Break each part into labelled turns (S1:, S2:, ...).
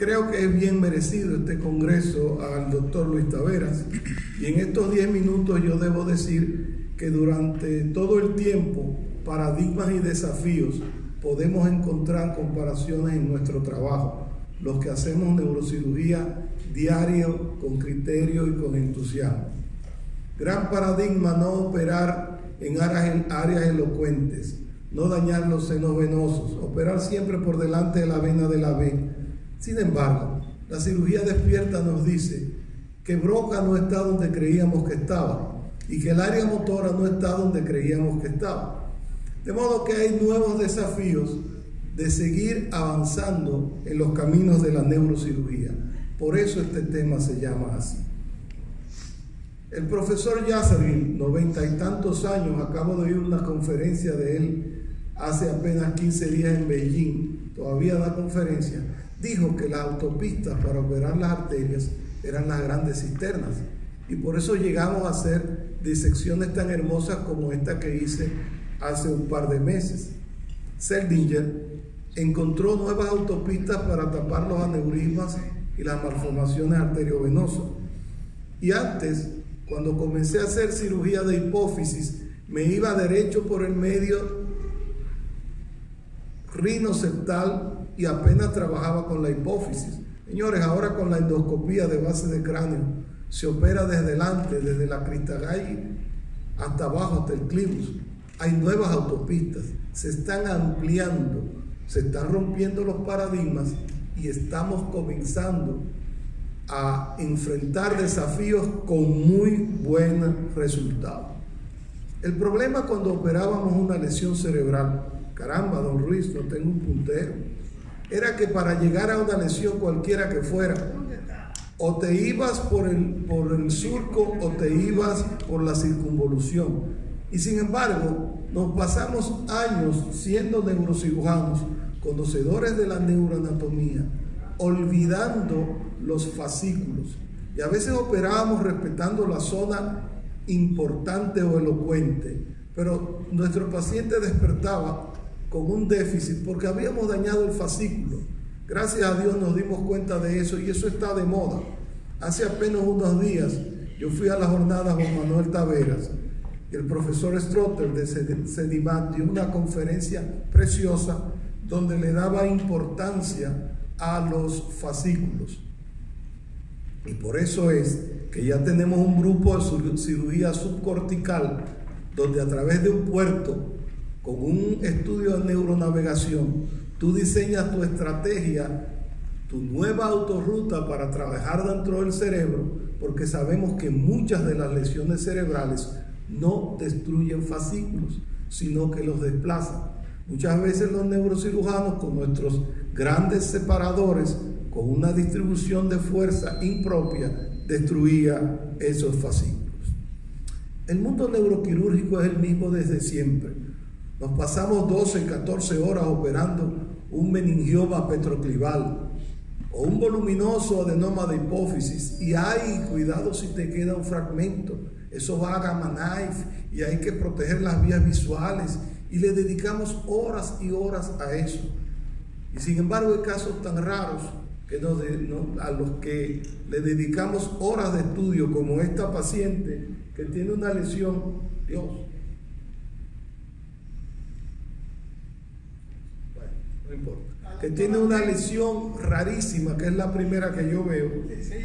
S1: Creo que es bien merecido este congreso al doctor Luis Taveras, y en estos 10 minutos yo debo decir que durante todo el tiempo, paradigmas y desafíos, podemos encontrar comparaciones en nuestro trabajo, los que hacemos neurocirugía diario, con criterio y con entusiasmo. Gran paradigma: no operar en áreas elocuentes, no dañar los senos venosos, operar siempre por delante de la vena de la V. Sin embargo, la cirugía despierta nos dice que Broca no está donde creíamos que estaba y que el área motora no está donde creíamos que estaba. De modo que hay nuevos desafíos de seguir avanzando en los caminos de la neurocirugía. Por eso este tema se llama así. El profesor Yazaril, 90 y tantos años, acabo de oír una conferencia de él hace apenas 15 días en Beijing, todavía da conferencia, dijo que las autopistas para operar las arterias eran las grandes cisternas, y por eso llegamos a hacer disecciones tan hermosas como esta que hice hace un par de meses. Seldinger encontró nuevas autopistas para tapar los aneurismas y las malformaciones arteriovenosas. Y antes, cuando comencé a hacer cirugía de hipófisis, me iba derecho por el medio rinoseptal y apenas trabajaba con la hipófisis. Señores, ahora con la endoscopía de base de cráneo se opera desde delante, desde la crista galli hasta abajo, hasta el clivus. Hay nuevas autopistas, se están ampliando, se están rompiendo los paradigmas y estamos comenzando a enfrentar desafíos con muy buen resultado. El problema cuando operábamos una lesión cerebral, caramba, don Ruiz, no tengo un puntero, era que para llegar a una lesión cualquiera que fuera, o te ibas por el surco o te ibas por la circunvolución. Y sin embargo, nos pasamos años siendo neurocirujanos, conocedores de la neuroanatomía, olvidando los fascículos. Y a veces operábamos respetando la zona importante o elocuente, pero nuestro paciente despertaba con un déficit porque habíamos dañado el fascículo. Gracias a Dios nos dimos cuenta de eso y eso está de moda. Hace apenas unos días yo fui a la jornada Juan Manuel Taveras y el profesor Strotter de Sedimat dio una conferencia preciosa donde le daba importancia a los fascículos. Y por eso es que ya tenemos un grupo de cirugía subcortical donde a través de un puerto con un estudio de neuronavegación tú diseñas tu estrategia, tu nueva autorruta para trabajar dentro del cerebro, porque sabemos que muchas de las lesiones cerebrales no destruyen fascículos, sino que los desplazan. Muchas veces los neurocirujanos con nuestros grandes separadores, con una distribución de fuerza impropia, destruía esos fascículos. El mundo neuroquirúrgico es el mismo desde siempre. Nos pasamos 12, 14 horas operando un meningioma petroclival o un voluminoso adenoma de hipófisis y ay, cuidado si te queda un fragmento, eso va a gamma knife y hay que proteger las vías visuales y le dedicamos horas y horas a eso. Y sin embargo hay casos tan raros que a los que le dedicamos horas de estudio, como esta paciente que tiene una lesión, Dios, bueno, no importa, que tiene una lesión rarísima, que es la primera que yo veo,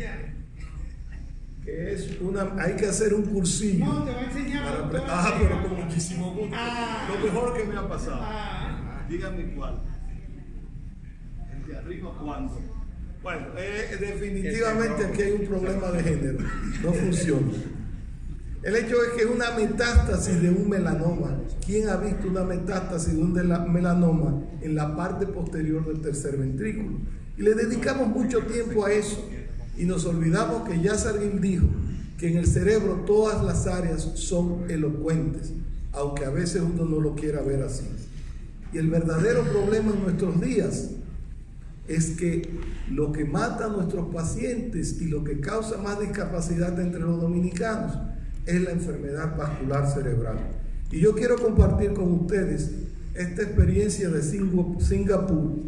S1: que es hay que hacer un cursillo.
S2: No, te va a enseñar.
S1: Pero con muchísimo gusto. Lo mejor que me ha pasado. Díganme cuál. El de arriba, ¿cuándo? Bueno, definitivamente aquí hay un problema de género. No funciona. El hecho es que es una metástasis de un melanoma. ¿Quién ha visto una metástasis de un melanoma en la parte posterior del tercer ventrículo? Y le dedicamos mucho tiempo a eso. Y nos olvidamos que Yazaril dijo que en el cerebro todas las áreas son elocuentes, aunque a veces uno no lo quiera ver así. Y el verdadero problema en nuestros días es que lo que mata a nuestros pacientes y lo que causa más discapacidad entre los dominicanos es la enfermedad vascular cerebral. Y yo quiero compartir con ustedes esta experiencia de Singapur,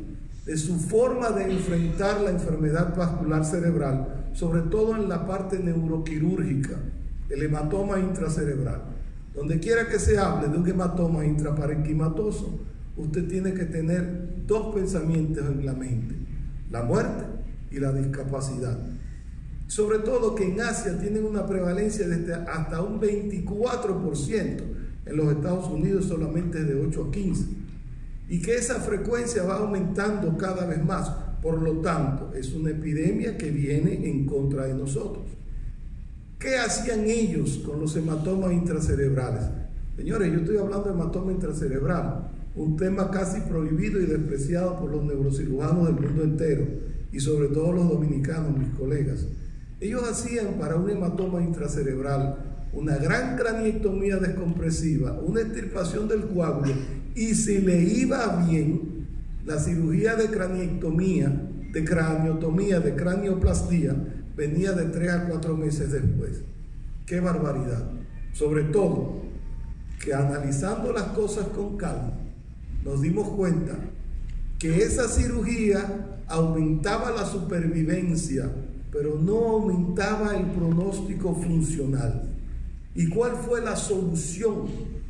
S1: de su forma de enfrentar la enfermedad vascular cerebral, sobre todo en la parte neuroquirúrgica, el hematoma intracerebral. Donde quiera que se hable de un hematoma intraparenquimatoso, usted tiene que tener dos pensamientos en la mente: la muerte y la discapacidad. Sobre todo que en Asia tienen una prevalencia de hasta un 24%, en los Estados Unidos solamente de 8 a 15%, y que esa frecuencia va aumentando cada vez más. Por lo tanto, es una epidemia que viene en contra de nosotros. ¿Qué hacían ellos con los hematomas intracerebrales? Señores, yo estoy hablando de hematoma intracerebral, un tema casi prohibido y despreciado por los neurocirujanos del mundo entero, y sobre todo los dominicanos, mis colegas. Ellos hacían para un hematoma intracerebral una gran craniectomía descompresiva, una extirpación del coágulo, y si le iba bien, la cirugía de craniectomía, de craniotomía, de cranioplastía, venía de 3 a 4 meses después. ¡Qué barbaridad! Sobre todo, que analizando las cosas con calma, nos dimos cuenta que esa cirugía aumentaba la supervivencia, pero no aumentaba el pronóstico funcional. ¿Y cuál fue la solución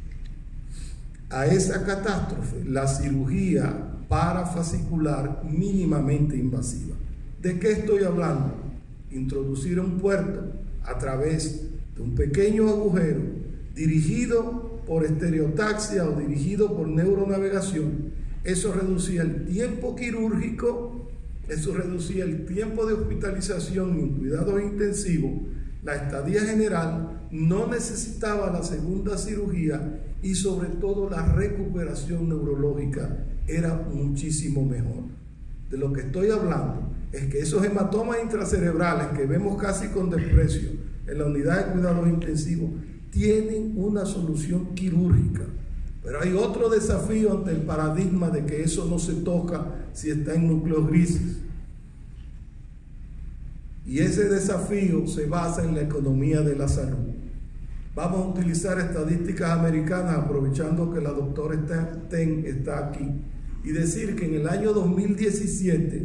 S1: a esa catástrofe? La cirugía parafascicular mínimamente invasiva. ¿De qué estoy hablando? Introducir un puerto a través de un pequeño agujero dirigido por estereotaxia o dirigido por neuronavegación. Eso reducía el tiempo quirúrgico, eso reducía el tiempo de hospitalización en cuidados intensivos, la estadía general, no necesitaba la segunda cirugía y sobre todo la recuperación neurológica era muchísimo mejor. De lo que estoy hablando es que esos hematomas intracerebrales que vemos casi con desprecio en la unidad de cuidados intensivos tienen una solución quirúrgica. Pero hay otro desafío ante el paradigma de que eso no se toca si está en núcleos grises. Y ese desafío se basa en la economía de la salud. Vamos a utilizar estadísticas americanas, aprovechando que la doctora Ten está aquí, y decir que en el año 2017,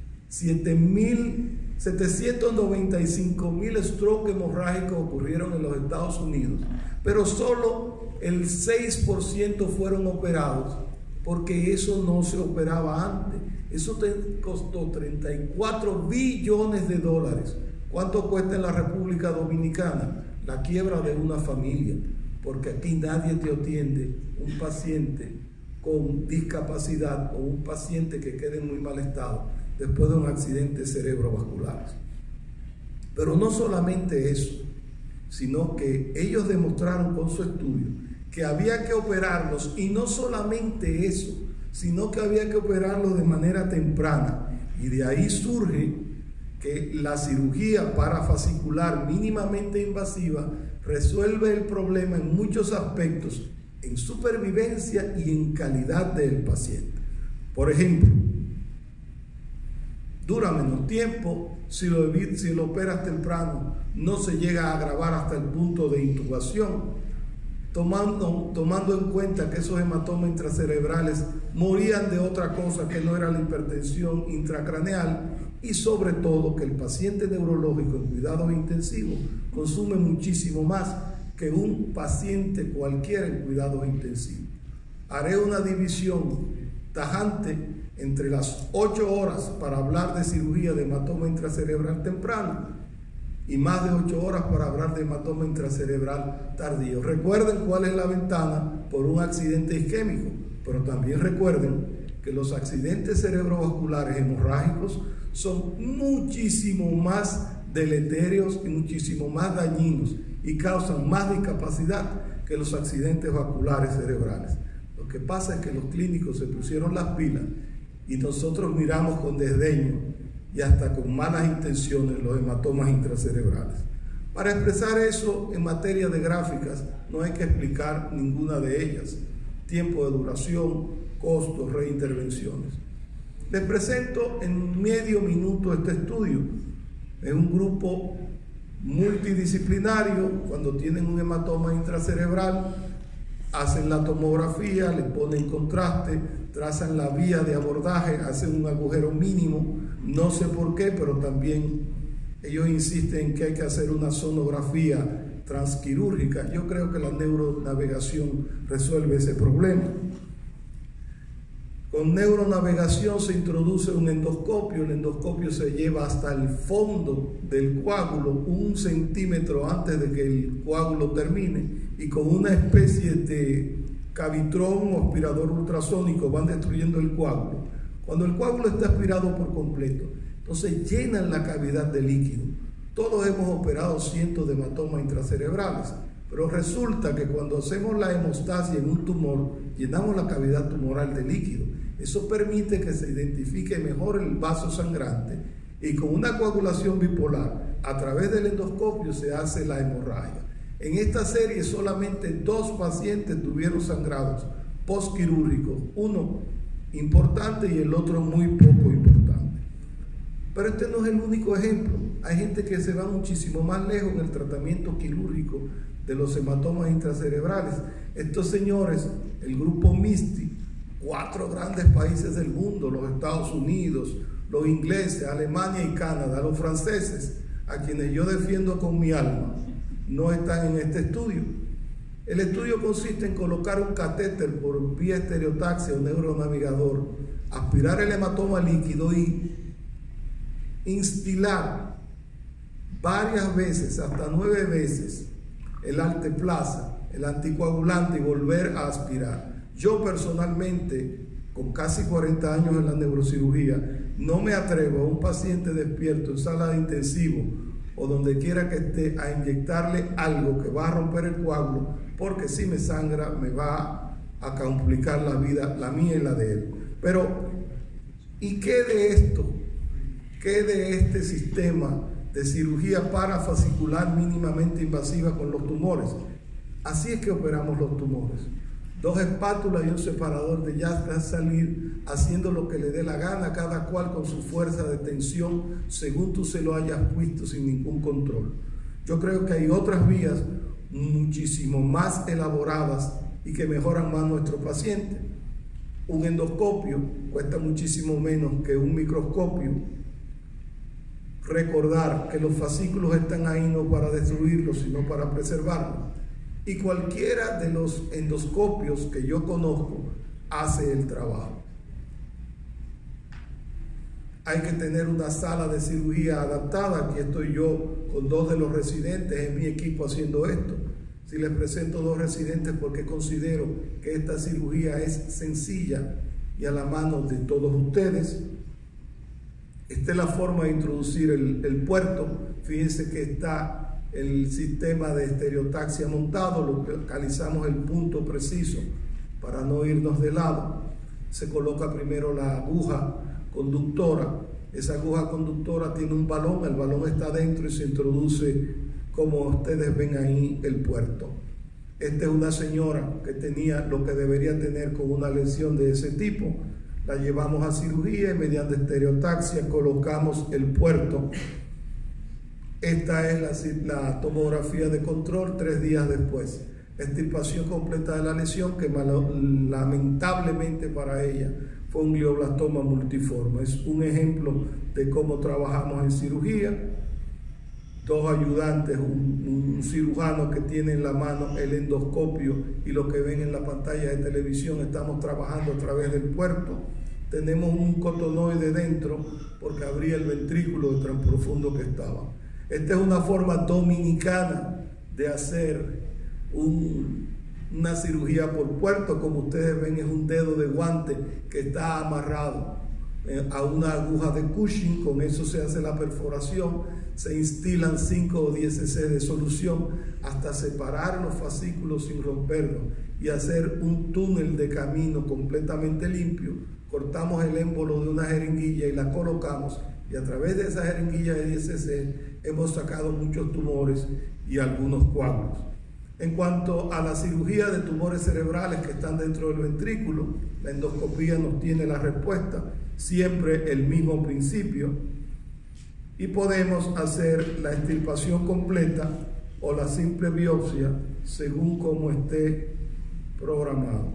S1: 795.000 stroke hemorrágicos ocurrieron en los Estados Unidos, pero solo el 6% fueron operados, porque eso no se operaba antes. Eso costó 34 billones de dólares. ¿Cuánto cuesta en la República Dominicana? La quiebra de una familia, porque aquí nadie te atiende un paciente con discapacidad o un paciente que quede en muy mal estado después de un accidente cerebrovascular. Pero no solamente eso, sino que ellos demostraron con su estudio que había que operarlos, y no solamente eso, sino que había que operarlos de manera temprana, y de ahí surge que la cirugía parafascicular mínimamente invasiva resuelve el problema en muchos aspectos, en supervivencia y en calidad del paciente. Por ejemplo, dura menos tiempo, si lo operas temprano, no se llega a agravar hasta el punto de intubación, tomando en cuenta que esos hematomas intracerebrales morían de otra cosa que no era la hipertensión intracraneal, y sobre todo que el paciente neurológico en cuidados intensivos consume muchísimo más que un paciente cualquiera en cuidados intensivos. Haré una división tajante entre las 8 horas para hablar de cirugía de hematoma intracerebral temprano y más de 8 horas para hablar de hematoma intracerebral tardío. Recuerden cuál es la ventana por un accidente isquémico, pero también recuerden que los accidentes cerebrovasculares hemorrágicos son muchísimo más deletéreos y muchísimo más dañinos y causan más discapacidad que los accidentes vasculares cerebrales. Lo que pasa es que los clínicos se pusieron las pilas y nosotros miramos con desdeño y hasta con malas intenciones los hematomas intracerebrales. Para expresar eso en materia de gráficas no hay que explicar ninguna de ellas: tiempo de duración, costos, reintervenciones. Les presento en medio minuto este estudio. Es un grupo multidisciplinario. Cuando tienen un hematoma intracerebral, hacen la tomografía, le ponen contraste, trazan la vía de abordaje, hacen un agujero mínimo, no sé por qué, pero también ellos insisten en que hay que hacer una sonografía transquirúrgica. Yo creo que la neuronavegación resuelve ese problema. Con neuronavegación se introduce un endoscopio, el endoscopio se lleva hasta el fondo del coágulo, 1 centímetro antes de que el coágulo termine, y con una especie de cavitrón o aspirador ultrasónico van destruyendo el coágulo. Cuando el coágulo está aspirado por completo, entonces llenan la cavidad de líquido. Todos hemos operado cientos de hematomas intracerebrales, pero resulta que cuando hacemos la hemostasia en un tumor, llenamos la cavidad tumoral de líquido. Eso permite que se identifique mejor el vaso sangrante, y con una coagulación bipolar a través del endoscopio se hace la hemorragia. En esta serie solamente 2 pacientes tuvieron sangrados postquirúrgicos, uno importante y el otro muy poco importante. Pero este no es el único ejemplo. Hay gente que se va muchísimo más lejos en el tratamiento quirúrgico de los hematomas intracerebrales. Estos señores, el grupo MISTI, 4 grandes países del mundo, los Estados Unidos, los ingleses, Alemania y Canadá, los franceses, a quienes yo defiendo con mi alma, no están en este estudio. El estudio consiste en colocar un catéter por vía estereotaxia o neuronavigador, aspirar el hematoma líquido y instilar varias veces, hasta 9 veces, el alteplasa, el anticoagulante, y volver a aspirar. Yo personalmente, con casi 40 años en la neurocirugía, no me atrevo a un paciente despierto en sala de intensivo o donde quiera que esté a inyectarle algo que va a romper el coágulo, porque si me sangra me va a complicar la vida, la mía y la de él. Pero, ¿y qué de esto? ¿Qué de este sistema de cirugía parafascicular mínimamente invasiva con los tumores? Así es que operamos los tumores. 2 espátulas y un separador de llanta, salir haciendo lo que le dé la gana, cada cual con su fuerza de tensión, según tú se lo hayas puesto, sin ningún control. Yo creo que hay otras vías muchísimo más elaboradas y que mejoran más nuestro paciente. Un endoscopio cuesta muchísimo menos que un microscopio. Recordar que los fascículos están ahí no para destruirlos, sino para preservarlos. Y cualquiera de los endoscopios que yo conozco hace el trabajo. Hay que tener una sala de cirugía adaptada. Aquí estoy yo con 2 de los residentes en mi equipo haciendo esto. Si les presento 2 residentes porque considero que esta cirugía es sencilla y a la mano de todos ustedes. Esta es la forma de introducir el puerto. Fíjense que está el sistema de estereotaxia montado, localizamos el punto preciso para no irnos de lado. Se coloca primero la aguja conductora. Esa aguja conductora tiene un balón, el balón está dentro y se introduce, como ustedes ven ahí, el puerto. Esta es una señora que tenía lo que debería tener con una lesión de ese tipo. La llevamos a cirugía y mediante estereotaxia colocamos el puerto. Esta es la tomografía de control 3 días después. Extirpación completa de la lesión, que lamentablemente para ella fue un glioblastoma multiforme. Es un ejemplo de cómo trabajamos en cirugía. 2 ayudantes, un cirujano que tiene en la mano el endoscopio y lo que ven en la pantalla de televisión. Estamos trabajando a través del puerto. Tenemos un cotonoide dentro porque abría el ventrículo de tan profundo que estaba. Esta es una forma dominicana de hacer una cirugía por puerto. Como ustedes ven, es un dedo de guante que está amarrado a una aguja de Cushing. Con eso se hace la perforación, se instilan 5 o 10 cc de solución hasta separar los fascículos sin romperlos y hacer un túnel de camino completamente limpio. Cortamos el émbolo de una jeringuilla y la colocamos, y a través de esa jeringuilla de 10 cc hemos sacado muchos tumores y algunos coágulos. En cuanto a la cirugía de tumores cerebrales que están dentro del ventrículo, la endoscopía nos tiene la respuesta, siempre el mismo principio, y podemos hacer la extirpación completa o la simple biopsia según como esté programado.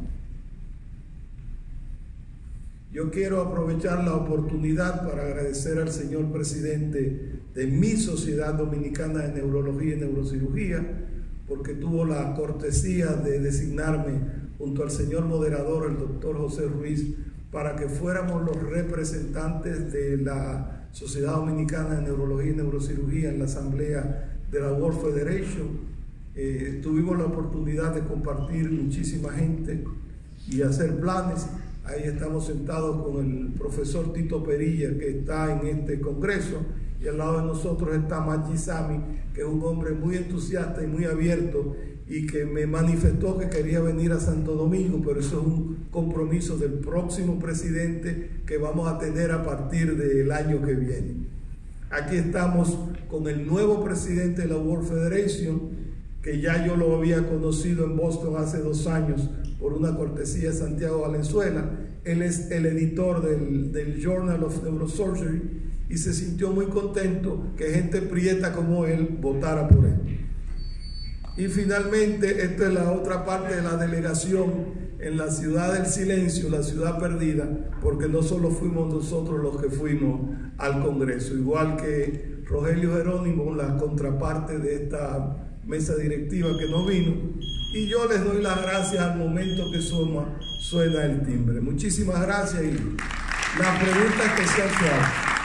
S1: Yo quiero aprovechar la oportunidad para agradecer al señor presidente de mi Sociedad Dominicana de Neurología y Neurocirugía, porque tuvo la cortesía de designarme junto al señor moderador, el doctor José Ruiz, para que fuéramos los representantes de la Sociedad Dominicana de Neurología y Neurocirugía en la asamblea de la World Federation. Tuvimos la oportunidad de compartir muchísima gente y hacer planes. Ahí estamos sentados con el profesor Tito Perilla, que está en este congreso, y al lado de nosotros está Maggi Sami, que es un hombre muy entusiasta y muy abierto, y que me manifestó que quería venir a Santo Domingo, pero eso es un compromiso del próximo presidente que vamos a tener a partir del año que viene. Aquí estamos con el nuevo presidente de la World Federation, que ya yo lo había conocido en Boston hace 2 años por una cortesía de Santiago Valenzuela. Él es el editor del Journal of Neurosurgery y se sintió muy contento que gente prieta como él votara por él. Y finalmente, esta es la otra parte de la delegación en la ciudad del silencio, la ciudad perdida, porque no solo fuimos nosotros los que fuimos al Congreso, igual que Rogelio Jerónimo, la contraparte de esta mesa directiva que no vino, y yo les doy las gracias al momento que suena el timbre. Muchísimas gracias y las preguntas que se han hecho.